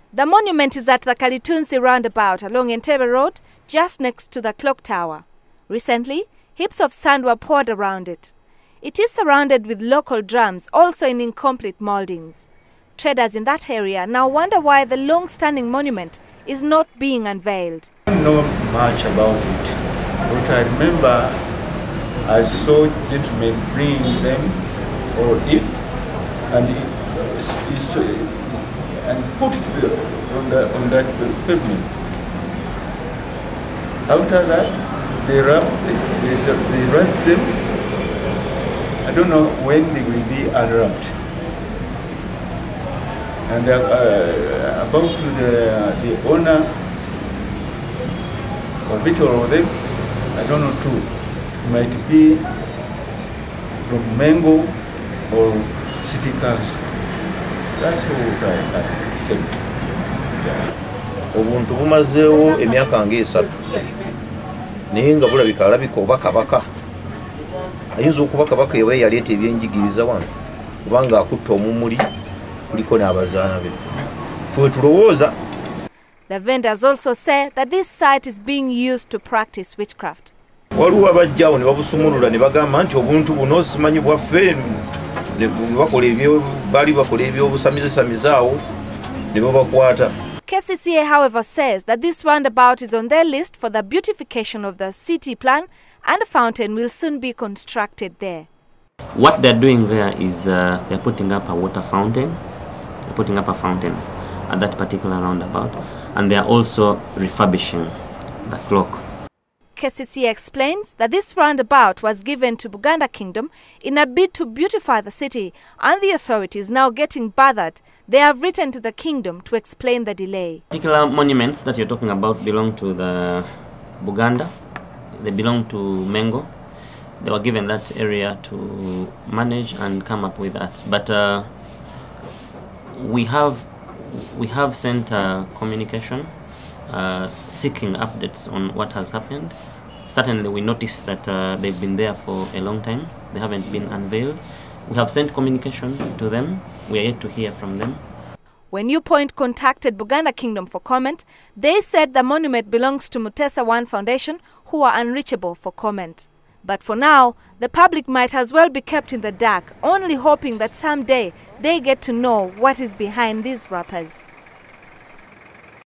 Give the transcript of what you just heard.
The monument is at the Kalitunsi roundabout along Entebbe Road, just next to the clock tower. Recently, heaps of sand were poured around it. It is surrounded with local drums, also in incomplete mouldings. Traders in that area now wonder why the long-standing monument is not being unveiled. I don't know much about it, but I remember I saw gentlemen bringing them or it and put it on that pavement. After that, they wrapped them. I don't know when they will be unwrapped. And about the owner of it or them, I don't know too. It might be from Mango or City Council. That's what I said. Obuntu bumazeewo emyaka ng'esatu naye nga bulabika alabika oba kabaka ayinza okuba kabaka ewe yaleeta ebyenjigiriza wano kubanga akutta omumuli kuliko n'abazaana be fwe tulowooza. The vendors also say that this site is being used to practice witchcraft. Waliwo abajjaawo ne babusumulula ne bagamba nti obuntu buno simanyi bwaffe baali bakola ebyobusamizasamizaawo ne babakwata. KCCA, however, says that this roundabout is on their list for the beautification of the city plan, and a fountain will soon be constructed there. What they're doing there is they're putting up a water fountain. They're putting up a fountain at that particular roundabout, and they're also refurbishing the clock. KCCA explains that this roundabout was given to Buganda Kingdom in a bid to beautify the city, and the authorities now getting bothered. They have written to the kingdom to explain the delay. Particular monuments that you're talking about belong to the Buganda. They belong to Mengo. They were given that area to manage and come up with that. But we have sent a communication seeking updates on what has happened. Certainly we noticed that they've been there for a long time. They haven't been unveiled. We have sent communication to them. We are yet to hear from them. When Newpoint contacted Buganda Kingdom for comment, they said the monument belongs to Mutesa One Foundation, who are unreachable for comment. But for now, the public might as well be kept in the dark, only hoping that someday they get to know what is behind these wrappers.